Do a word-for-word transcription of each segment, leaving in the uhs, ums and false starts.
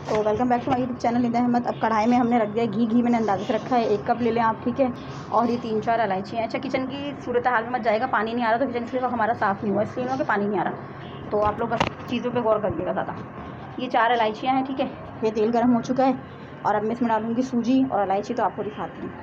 तो welcome back to my YouTube channel Nida Ahmad. अब कढ़ाई में हमने रख दिया घी। घी मैंने अंदाजे से रखा है, एक कप ले लें आप, ठीक है। और ये तीन चार इलायचियाँ। अच्छा, किचन की सूरत हाल में मत जाएगा, पानी नहीं आ रहा तो किचन इसलिए हमारा साफ़ नहीं हुआ, इसलिए ना कि पानी नहीं आ रहा, तो आप लोग बस चीज़ों पर गौर करिएगा ज़्यादा। ये चार इलायचियाँ हैं, ठीक है। ये तेल गर्म हो चुका है और अब मैं इसमें डालूँगी सूजी और इलायची, तो आपको दिखाती हूँ।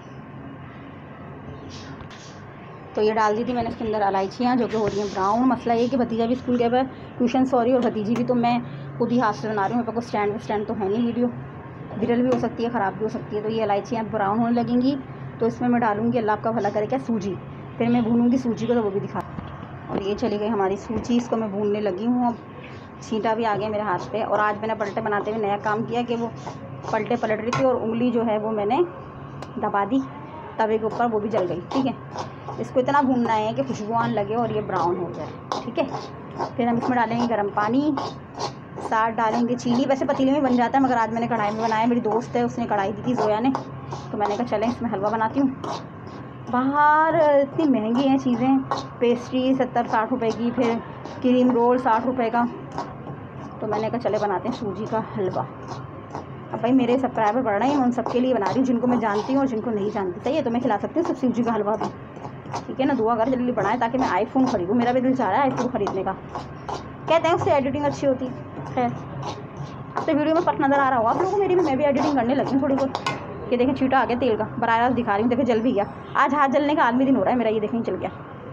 तो ये डाल दी थी मैंने इसके अंदर इलायचियाँ, जो कि हो रही हैं ब्राउन। मसला ये कि भतीजा भी स्कूल गया हुआ है ट्यूशन, सॉरी, और भतीजी भी, तो मैं खुद ही हाथ से बना रही हूँ। मेरे पास स्टैंड स्टैंड तो है नहीं, वीडियो विरल भी हो सकती है, ख़राब भी हो सकती है। तो ये इलायचियाँ ब्राउन होने लगेंगी, तो इसमें मैं डालूँगी, अल्लाह आपका भला करे, क्या, सूजी। फिर मैं भूनूँगी सूजी को, तो वो भी दिखा। और ये चली गई हमारी सूजी, इसको मैं भूनने लगी हूँ। अब छींटा भी आ गया मेरे हाथ पे। और आज मैंने पलटे बनाते हुए नया काम किया कि वो पलटे पलट रही थी और उंगली जो है वो मैंने दबा दी तवे के ऊपर, वो भी जल गई, ठीक है। इसको इतना भूनना है कि खुशबू आने लगे और ये ब्राउन हो जाए, ठीक है। फिर हम इसमें डालेंगे गर्म पानी, साथ डालेंगे चीनी। वैसे पतीले में बन जाता है, मगर आज मैंने कढ़ाई में बनाया। मेरी दोस्त है, उसने कढ़ाई दी थी जोया ने, तो मैंने कहा चलें इसमें हलवा बनाती हूँ। बाहर इतनी महंगी हैं चीज़ें, पेस्ट्री सत्तर साठ रुपए की, फिर क्रीम रोल साठ रुपए का, तो मैंने कहा चले बनाते हैं सूजी का हलवा। अब भाई मेरे सब्सक्राइबर बढ़ रहे हैं, मैं उन सबके लिए बना रही हूँ, जिनको मैं जानती हूँ और जिनको नहीं जानती। सही है, तो मैं खिला सकती हूँ सब सूजी का हलवा भी, ठीक है ना। दुआ कर जल्दी बनाए ताकि मैं आईफोन ख़रीदूँ, मेरा भी दिल चाह रहा है आईफोन ख़रीदने का। कहते हैं उससे एडिटिंग अच्छी होती है। खैर, अब तो वीडियो में फर्क नज़र आ रहा होगा आप लोगों को मेरी भी, मैं भी एडिटिंग करने लगी हूँ थोड़ी बहुत। ये देखें छींटा आ गया तेल का, बराह रास्त दिखा रही हूँ, देखें जल भी गया। आज हाथ जलने का आदमी दिन हो रहा है मेरा, ये देखें चल गया।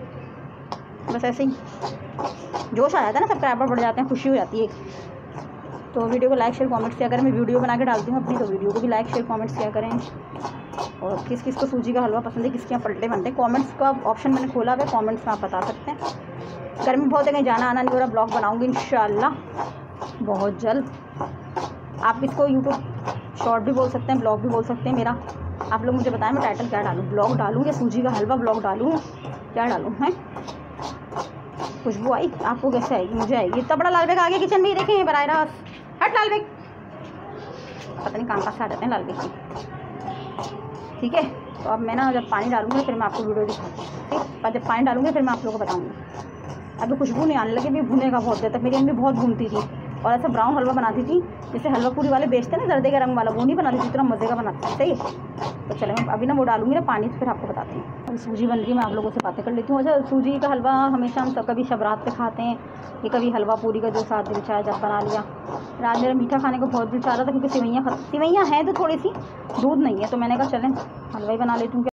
बस ऐसे ही जोश आ जाता है ना, सब्सक्राइबर बढ़ जाते हैं, खुशी हो जाती है। तो वीडियो को लाइक शेयर कमेंट्स किया करें। मैं वीडियो बना के डालती हूँ अपनी, तो वीडियो को भी लाइक शेयर कमेंट्स किया करें। और किस किस को सूजी का हलवा पसंद है, किसके यहाँ पलटे बनते हैं, कमेंट्स का ऑप्शन मैंने खोला हुआ है, कमेंट्स में आप बता सकते हैं। गर्मी बहुत है, कहीं जाना आना नहीं हो रहा। ब्लॉग बनाऊँगी इंशाल्लाह बहुत जल्द। आप इसको यूट्यूब शॉर्ट भी बोल सकते हैं, ब्लॉग भी बोल सकते हैं मेरा। आप लोग मुझे बताएं मैं टाइटल क्या डालूँ, ब्लॉग डालूँ या सूजी का हलवा ब्लॉग डालूँ, क्या डालूँ हैं। खुशबू आई, आपको कैसे आएगी, मुझे आएगी। इतना बड़ा लाल बेग आ गया किचन में, देखें बराह रास्त। हट लाल बेग, पता नहीं कहाँ कहाँ से आ जाते हैं लाल बेग की, ठीक है। तो अब मैं ना जब पानी डालूंगी फिर मैं आपको वीडियो दिखाती हूँ, ठीक। और जब पानी डालूंगी फिर मैं आप लोगों को बताऊँगी। अभी खुशबू नहीं आने लगी, भी भुनेगा बहुत देर तक। मेरी अम्मी बहुत भूनती थी और ऐसा ब्राउन हलवा बनाती थी, जैसे हलवा पूरी वाले बेचते हैं ना जर्दे के रंग वाला, वो नहीं बनाती थी, इतना मज़े का बनाती थी, सही है। तो चले मैं अभी ना वो डालूंगी ना पानी, तो फिर आपको बताती हूँ। अभी सूजी बन रही है, मैं आप लोगों से बातें कर लेती हूँ। अच्छा, सूजी का हलवा हमेशा हम सब कभी शबरात पे खाते हैं, ये कभी हलवा पूरी का जो साथ दिल चाहे जब बना लिया। आज मेरा मीठा खाने को बहुत दिल चाह रहा था, क्योंकि सिवैयाँ सिवैयाँ हैं तो थोड़ी सी, दूध नहीं है, तो मैंने कहा चलें हलवा ही बना लेती हूँ।